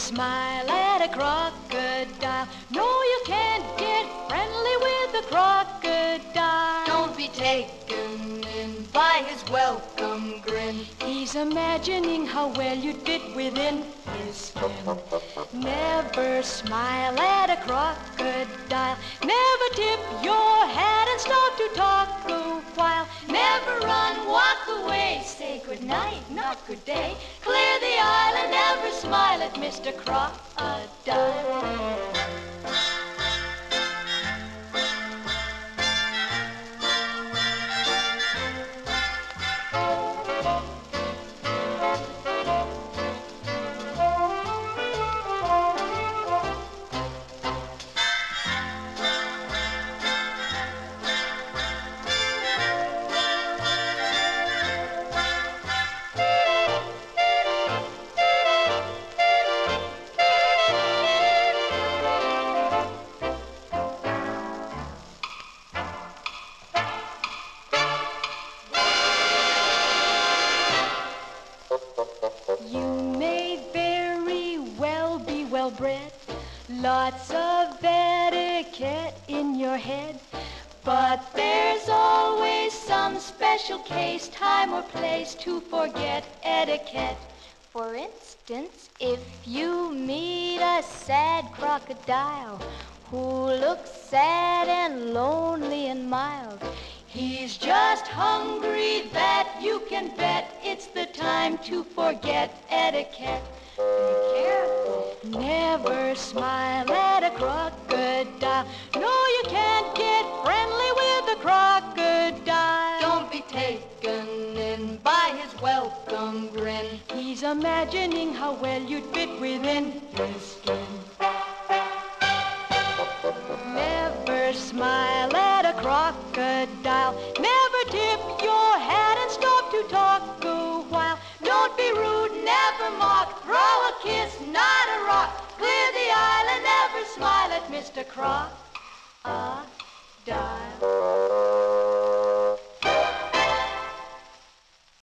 smile at a crocodile. No, you can't get friendly with a crocodile. Don't be taken in by his welcome grin. He's imagining how well you'd fit within his skin. Never smile at a crocodile. Never tip your hat and stop to talk a while. Never run, walk away, say good night, not good day. Clear the aisle and never smile at Mr. Crocodile. You may very well be well-bred, lots of etiquette in your head, but there's always some special case, time or place to forget etiquette. For instance, if you meet a sad crocodile who looks sad and lonely and mild, He's just hungry, that you can bet. It's the time to forget etiquette. be careful. Never smile at a crocodile. No, you can't get friendly with a crocodile. Don't be taken in by his welcome grin. He's imagining how well you'd fit within his skin. Never smile at a crocodile. Never tip your hat and stop to talk a while. Don't be rude, never mock. Throw a kiss, not a rock. Clear the aisle and never smile at Mr. Crocodile.